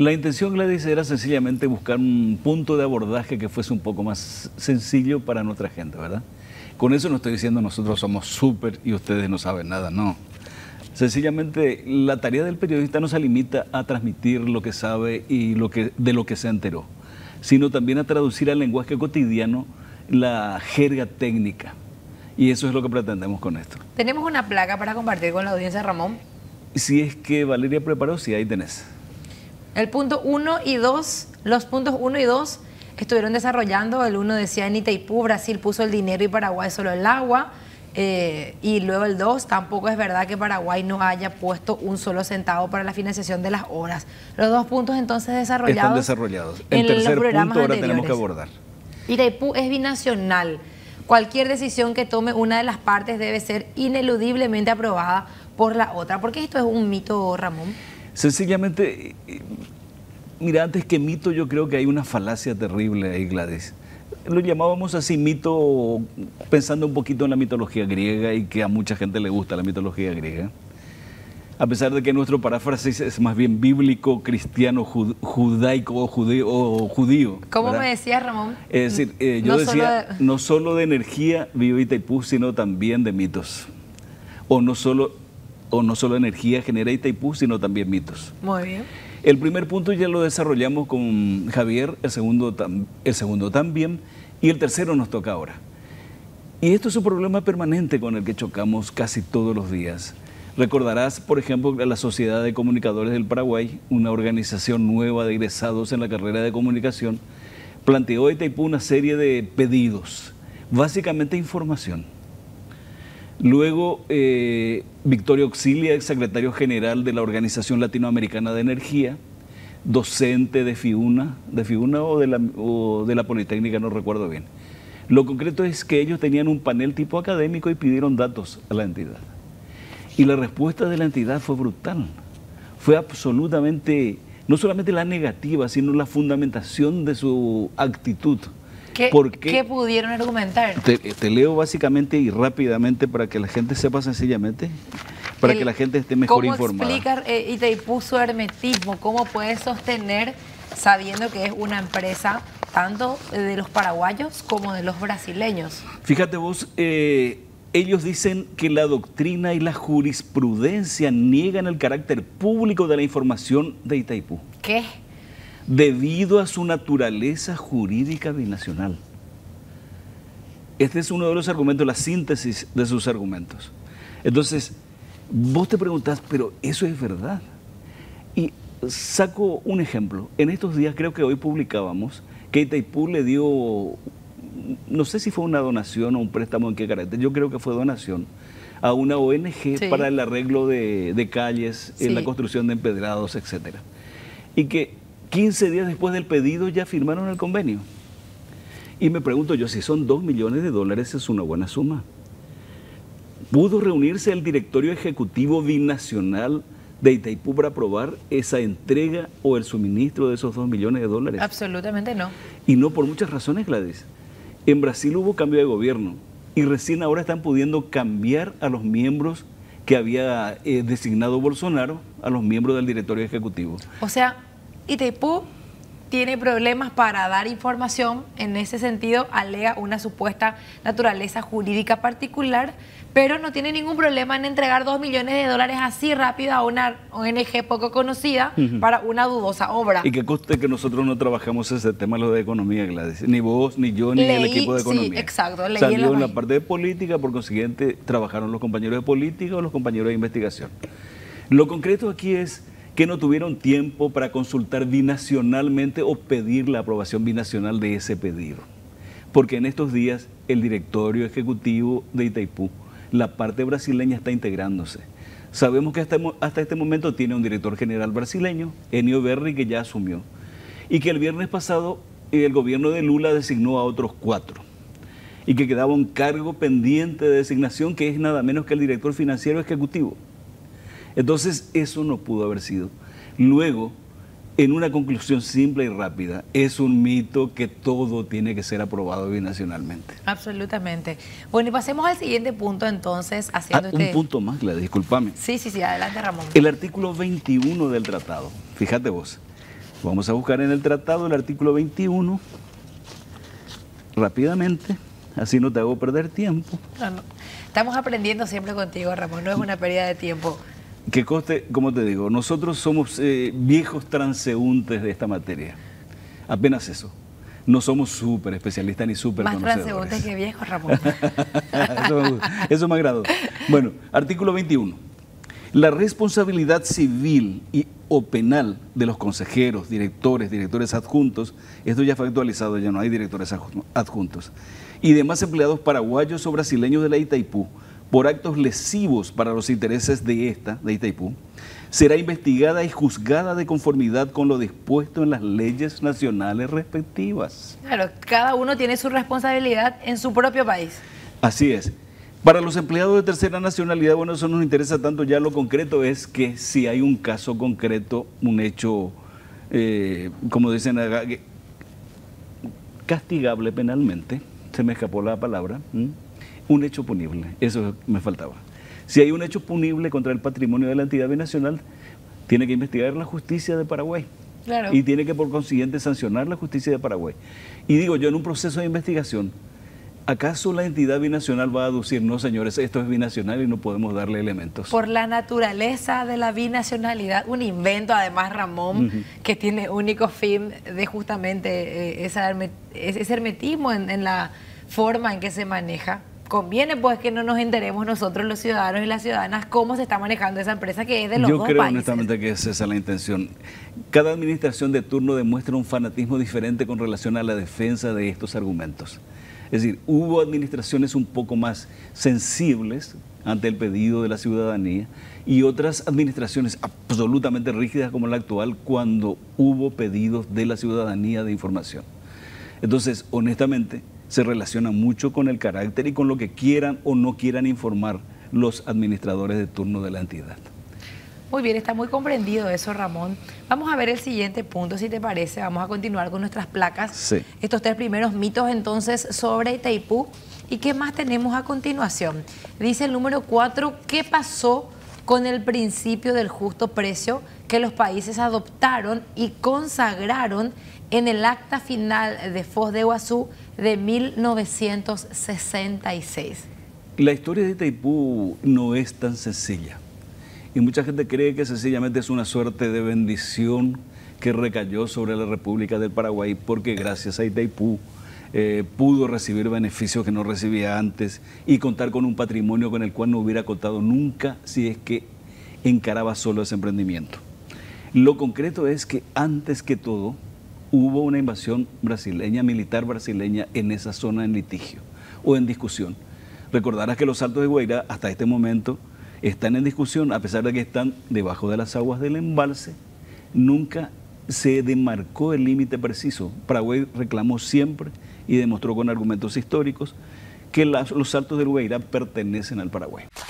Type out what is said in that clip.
La intención, Gladys, era sencillamente buscar un punto de abordaje que fuese un poco más sencillo para nuestra gente, ¿verdad? Con eso no estoy diciendo nosotros somos súper y ustedes no saben nada, no. Sencillamente, la tarea del periodista no se limita a transmitir lo que sabe y de lo que se enteró, sino también a traducir al lenguaje cotidiano la jerga técnica. Y eso es lo que pretendemos con esto. Tenemos una placa para compartir con la audiencia, Ramón. Si es que Valeria preparó, sí, ahí tenés. El punto 1 y 2, los puntos 1 y 2 estuvieron desarrollando. El 1 decía: en Itaipú, Brasil puso el dinero y Paraguay solo el agua. Y luego el 2, tampoco es verdad que Paraguay no haya puesto un solo centavo para la financiación de las obras. Los dos puntos entonces desarrollados. Están desarrollados. El tercer punto ahora tenemos que abordar. Itaipú es binacional. Cualquier decisión que tome una de las partes debe ser ineludiblemente aprobada por la otra. ¿Por qué esto es un mito, Ramón? Sencillamente, mira, antes que mito, yo creo que hay una falacia terrible ahí, Gladys. Lo llamábamos así mito, pensando un poquito en la mitología griega, y que a mucha gente le gusta la mitología griega. A pesar de que nuestro paráfrasis es más bien bíblico, cristiano, judaico o judío. ¿Cómo ¿verdad? me decías, Ramón? Es decir, yo decía, no solo de energía vive Itaipú, sino también de mitos. O no solo energía genera Itaipú, sino también mitos. Muy bien. El primer punto ya lo desarrollamos con Javier, el segundo también, y el tercero nos toca ahora. Y esto es un problema permanente con el que chocamos casi todos los días. Recordarás, por ejemplo, que la Sociedad de Comunicadores del Paraguay, una organización nueva de egresados en la carrera de comunicación, planteó a Itaipú una serie de pedidos, básicamente información. Luego, Victorio Auxilia, ex secretario general de la Organización Latinoamericana de Energía, docente de FIUNA o de la Politécnica, no recuerdo bien. Lo concreto es que ellos tenían un panel tipo académico y pidieron datos a la entidad. Y la respuesta de la entidad fue brutal. Fue absolutamente, no solamente la negativa, sino la fundamentación de su actitud. ¿Qué pudieron argumentar? Te leo básicamente y rápidamente para que la gente sepa sencillamente, para que la gente esté mejor informada. ¿Cómo explica Itaipú su hermetismo? ¿Cómo puede sostener, sabiendo que es una empresa tanto de los paraguayos como de los brasileños? Fíjate vos, ellos dicen que la doctrina y la jurisprudencia niegan el carácter público de la información de Itaipú. ¿Qué? Debido a su naturaleza jurídica binacional. Este es uno de los argumentos, la síntesis de sus argumentos. Entonces, vos te preguntás, pero ¿eso es verdad? Y saco un ejemplo. En estos días, creo que hoy publicábamos, que Itaipú le dio, no sé si fue una donación o un préstamo, en qué carácter, yo creo que fue donación, a una ONG para el arreglo de calles, en la construcción de empedrados, etcétera. Y que 15 días después del pedido ya firmaron el convenio. Y me pregunto yo, si son $2 millones, es una buena suma. ¿Pudo reunirse el directorio ejecutivo binacional de Itaipú para aprobar esa entrega o el suministro de esos $2 millones? Absolutamente no. Y no por muchas razones, Gladys. En Brasil hubo cambio de gobierno y recién ahora están pudiendo cambiar a los miembros que había designado Bolsonaro, a los miembros del directorio ejecutivo. O sea, Itaipú tiene problemas para dar información. En ese sentido, alega una supuesta naturaleza jurídica particular, pero no tiene ningún problema en entregar $2 millones así rápido a una ONG poco conocida para una dudosa obra. Y que conste que nosotros no trabajamos ese tema, lo de economía, Gladys. Ni vos, ni yo, ni el equipo de economía. Sí, exacto. Salió en la parte de política, por consiguiente trabajaron los compañeros de política o los compañeros de investigación. Lo concreto aquí es que no tuvieron tiempo para consultar binacionalmente o pedir la aprobación binacional de ese pedido. Porque en estos días el directorio ejecutivo de Itaipú, la parte brasileña, está integrándose. Sabemos que hasta este momento tiene un director general brasileño, Enio Berri, que ya asumió. Y que el viernes pasado el gobierno de Lula designó a otros 4. Y que quedaba un cargo pendiente de designación, que es nada menos que el director financiero ejecutivo. Entonces, eso no pudo haber sido. Luego, en una conclusión simple y rápida, es un mito que todo tiene que ser aprobado binacionalmente. Absolutamente. Bueno, y pasemos al siguiente punto entonces, haciendo un punto más, Gladys, discúlpame. Sí, adelante, Ramón. El artículo 21 del tratado, fíjate vos, Vamos a buscar en el tratado el artículo 21, rápidamente, así no te hago perder tiempo. No. Estamos aprendiendo siempre contigo, Ramón, no es una pérdida de tiempo. Que conste, como te digo, nosotros somos viejos transeúntes de esta materia, apenas eso. No somos súper especialistas ni súper conocedores. Más transeúntes que viejos, Ramón. Eso me agradó. Bueno, artículo 21. La responsabilidad civil o penal de los consejeros, directores adjuntos, esto ya fue actualizado, ya no hay directores adjuntos, y demás empleados paraguayos o brasileños de la Itaipú, por actos lesivos para los intereses de Itaipú, será investigada y juzgada de conformidad con lo dispuesto en las leyes nacionales respectivas. Claro, cada uno tiene su responsabilidad en su propio país. Así es. Para los empleados de tercera nacionalidad, bueno, eso no nos interesa tanto, ya lo concreto es que si hay un caso concreto, un hecho, como dicen acá, castigable penalmente, se me escapó la palabra, un hecho punible, eso me faltaba. Si hay un hecho punible contra el patrimonio de la entidad binacional, tiene que investigar la justicia de Paraguay. Claro. Y tiene que por consiguiente sancionar la justicia de Paraguay. Y digo yo, en un proceso de investigación, ¿acaso la entidad binacional va a aducir, no señores, esto es binacional y no podemos darle elementos? Por la naturaleza de la binacionalidad, un invento además, Ramón, que tiene único fin de justamente ese hermetismo en la forma en que se maneja. Conviene pues que no nos enteremos nosotros los ciudadanos y las ciudadanas cómo se está manejando esa empresa que es de los dos países. Yo creo honestamente que esa es la intención. Cada administración de turno demuestra un fanatismo diferente con relación a la defensa de estos argumentos. Es decir, hubo administraciones un poco más sensibles ante el pedido de la ciudadanía y otras administraciones absolutamente rígidas como la actual cuando hubo pedidos de la ciudadanía de información. Entonces, honestamente, se relaciona mucho con el carácter y con lo que quieran o no quieran informar los administradores de turno de la entidad. Muy bien, está muy comprendido eso, Ramón. Vamos a ver el siguiente punto, si te parece. Vamos a continuar con nuestras placas. Sí. Estos 3 primeros mitos, entonces, sobre Itaipú. ¿Y qué más tenemos a continuación? Dice el número 4, ¿qué pasó con el principio del justo precio que los países adoptaron y consagraron en el acta final de Foz de Iguazú de 1966? La historia de Itaipú no es tan sencilla. Y mucha gente cree que sencillamente es una suerte de bendición que recayó sobre la República del Paraguay porque gracias a Itaipú pudo recibir beneficios que no recibía antes y contar con un patrimonio con el cual no hubiera contado nunca si es que encaraba solo ese emprendimiento. Lo concreto es que antes que todo hubo una invasión brasileña, militar brasileña en esa zona en litigio o en discusión. Recordarás que los Altos de Guairá hasta este momento están en discusión, a pesar de que están debajo de las aguas del embalse, nunca se demarcó el límite preciso. Paraguay reclamó siempre y demostró con argumentos históricos que los Altos del Guairá pertenecen al Paraguay.